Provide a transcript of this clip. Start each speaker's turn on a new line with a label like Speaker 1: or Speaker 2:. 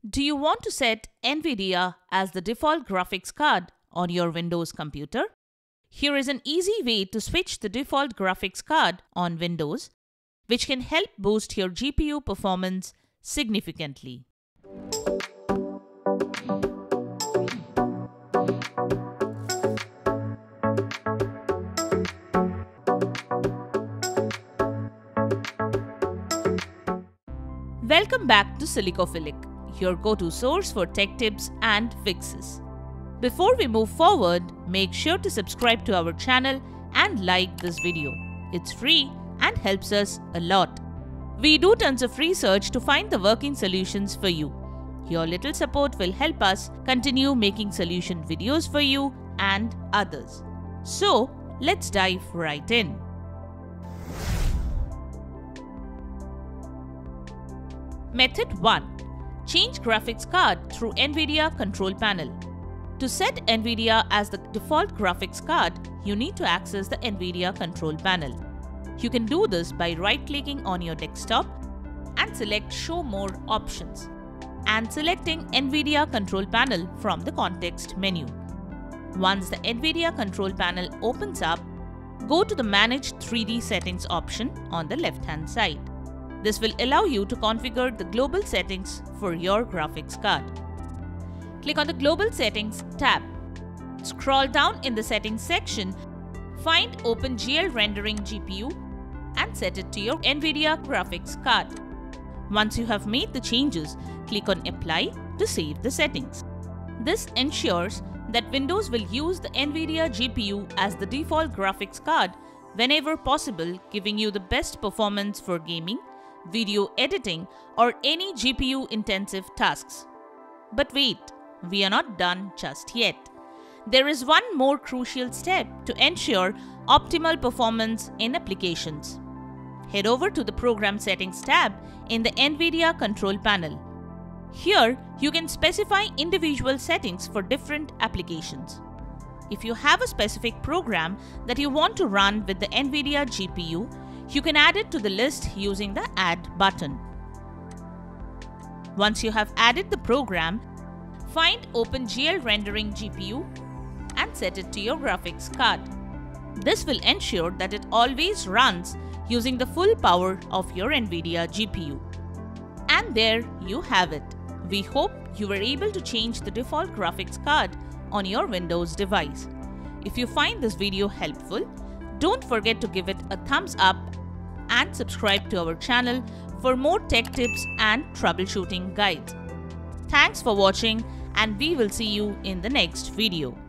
Speaker 1: Do you want to set NVIDIA as the default graphics card on your Windows computer? Here is an easy way to switch the default graphics card on Windows, which can help boost your GPU performance significantly. Welcome back to Silicophilic, your go-to source for tech tips and fixes. Before we move forward, make sure to subscribe to our channel and like this video. It's free and helps us a lot. We do tons of research to find the working solutions for you. Your little support will help us continue making solution videos for you and others. So, let's dive right in. Method 1. Change graphics card through NVIDIA control panel. To set NVIDIA as the default graphics card, you need to access the NVIDIA control panel. You can do this by right-clicking on your desktop and select Show More options and selecting NVIDIA control panel from the context menu. Once the NVIDIA control panel opens up, go to the Manage 3D Settings option on the left-hand side. This will allow you to configure the global settings for your graphics card. Click on the Global Settings tab. Scroll down in the Settings section, find OpenGL Rendering GPU and set it to your NVIDIA graphics card. Once you have made the changes, click on Apply to save the settings. This ensures that Windows will use the NVIDIA GPU as the default graphics card whenever possible, giving you the best performance for gaming, video editing, or any GPU-intensive tasks. But wait, we are not done just yet. There is one more crucial step to ensure optimal performance in applications. Head over to the Program Settings tab in the NVIDIA control panel. Here, you can specify individual settings for different applications. If you have a specific program that you want to run with the NVIDIA GPU, you can add it to the list using the Add button. Once you have added the program, find OpenGL Rendering GPU and set it to your graphics card. This will ensure that it always runs using the full power of your NVIDIA GPU. And there you have it. We hope you were able to change the default graphics card on your Windows device. If you find this video helpful, don't forget to give it a thumbs up and subscribe to our channel for more tech tips and troubleshooting guides. Thanks for watching, and we will see you in the next video.